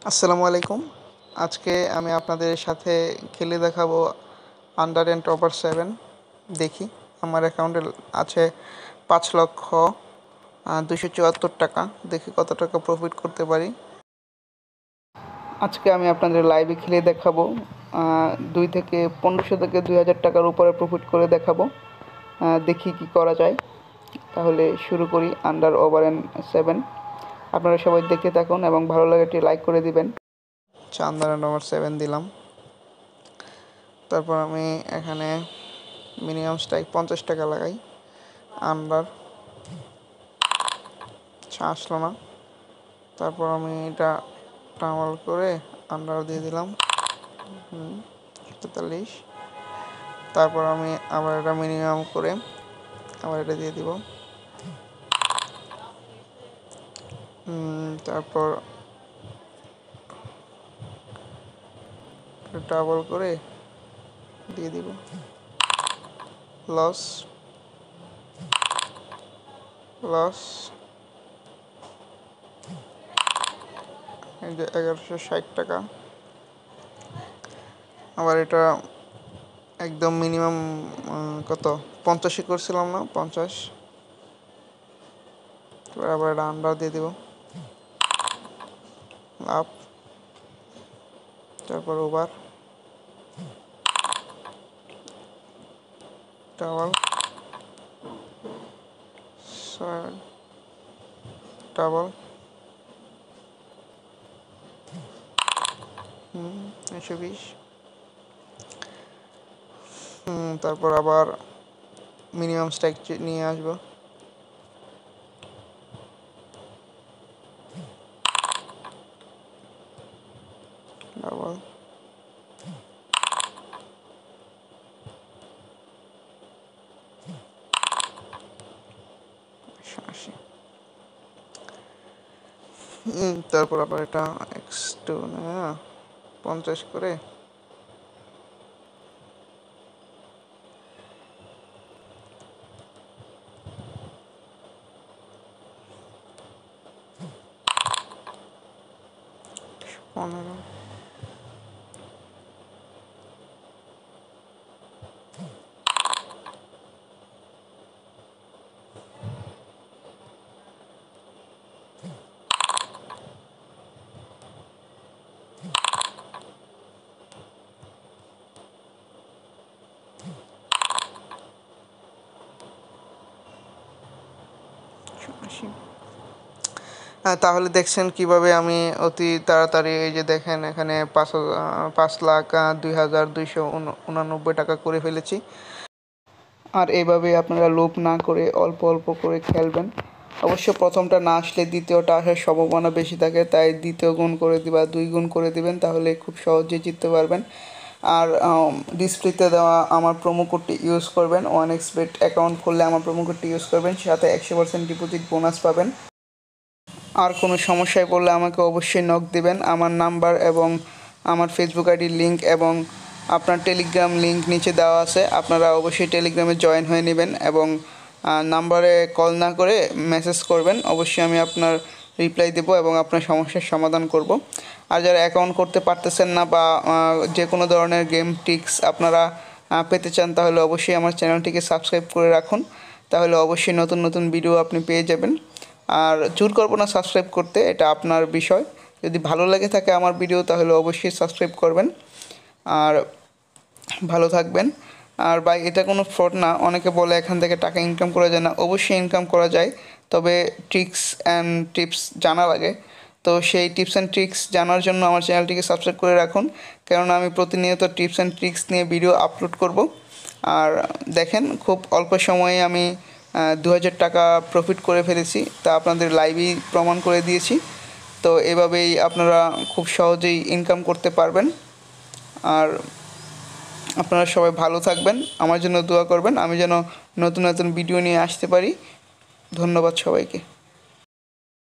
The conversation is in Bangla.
আসসালামু আলাইকুম। আজকে আমি আপনাদের সাথে খেলে দেখাবো আন্ডার এন্ড ওভার 7। দেখি আমার অ্যাকাউন্টে আছে 5,274 টাকা। দেখি কত টাকা প্রফিট করতে পারি। আজকে আমি আপনাদের লাইভে খেলে দেখাবো 2 থেকে 1500 থেকে 2000 টাকার উপরে প্রফিট করে দেখাবো। দেখি কি করা যায়। তাহলে শুরু করি আন্ডার ওভার এন্ড 7। আপনারা সবাই দেখতে থাকুন এবং ভালো লাগে একটি লাইক করে দিবেন। আন্ডার এন্ড ওভার 7 দিলাম। তারপর আমি এখানে মিনিমাম স্ট্রাইক 50 টাকা লাগাই। আন্ডার আসলো না। তারপর আমি এটা টামাল করে আন্ডার দিয়ে দিলাম 43। তারপর আমি আবার এটা মিনিমাম করে আবার এটা দিয়ে দিব। তারপর ডাবল করে দিয়ে দিব। লস এই যে 1160 টাকা। আবার এটা একদম মিনিমাম কত 50 করছিলাম না, 50। আবার এটা আন্ডার দিয়ে দিব, লাভ। তারপর ওভার, ডাবল, ডাবল, 120। তারপর আবার মিনিমাম স্ট্রাইক নিয়ে আসবো। ডাবল, তারপর আবার এটা x2 না 50 করে পনেরো। হ্যাঁ, তাহলে দেখছেন কিভাবে আমি অতি তাড়াতাড়ি, এই যে দেখেন এখানে 5,02,289 টাকা করে ফেলেছি। আর এইভাবে আপনারা লোভ না করে অল্প অল্প করে খেলবেন। অবশ্য প্রথমটা না আসলে দ্বিতীয়টা আসার সম্ভাবনা বেশি থাকে, তাই দ্বিতীয় গুণ করে দিবা 2 গুণ করে দিবেন, তাহলে খুব সহজেই জিততে পারবেন। আর ডিসপ্লেতে দেওয়া আমার প্রোমো কোডটি ইউজ করবেন। winnnig অ্যাকাউন্ট খুললে আমার প্রোমো কোডটি ইউজ করবেন, সাথে 100% ডিপোজিট বোনাস পাবেন। আর কোনো সমস্যায় পড়লে আমাকে অবশ্যই নক দিবেন। আমার নাম্বার এবং আমার ফেসবুক আইডির লিঙ্ক এবং আপনার টেলিগ্রাম লিঙ্ক নিচে দেওয়া আছে। আপনারা অবশ্যই টেলিগ্রামে জয়েন হয়ে নেবেন এবং নাম্বারে কল না করে মেসেজ করবেন। অবশ্যই আমি আপনার রিপ্লাই দেব এবং আপনার সমস্যার সমাধান করব। আর যারা অ্যাকাউন্ট করতে পারতেছেন না বা যে কোনো ধরনের গেম টিক্স আপনারা পেতে চান, তাহলে অবশ্যই আমার চ্যানেলটিকে সাবস্ক্রাইব করে রাখুন। তাহলে অবশ্যই নতুন নতুন ভিডিও আপনি পেয়ে যাবেন। আর জোর করবো না সাবস্ক্রাইব করতে, এটা আপনার বিষয়। যদি ভালো লেগে থাকে আমার ভিডিও, তাহলে অবশ্যই সাবস্ক্রাইব করবেন। আর ভালো থাকবেন। আর ভাই, এটা কোনো ফ্রড না। অনেকে বলে এখান থেকে টাকা ইনকাম করা যায় না। অবশ্যই ইনকাম করা যায়, তবে ট্রিক্স অ্যান্ড টিপস জানা লাগে। তো সেই টিপস অ্যান্ড ট্রিক্স জানার জন্য আমার চ্যানেলটিকে সাবস্ক্রাইব করে রাখুন, কেননা আমি প্রতিনিয়ত টিপস অ্যান্ড ট্রিক্স নিয়ে ভিডিও আপলোড করব। আর দেখেন, খুব অল্প সময়ে আমি 2000 টাকা প্রফিট করে ফেলেছি, তা আপনাদের লাইভেই প্রমাণ করে দিয়েছি। তো এভাবেই আপনারা খুব সহজেই ইনকাম করতে পারবেন। আর আপনারা সবাই ভালো থাকবেন, আমার জন্য দোয়া করবেন, আমি যেন নতুন নতুন ভিডিও নিয়ে আসতে পারি। ধন্যবাদ সবাইকে।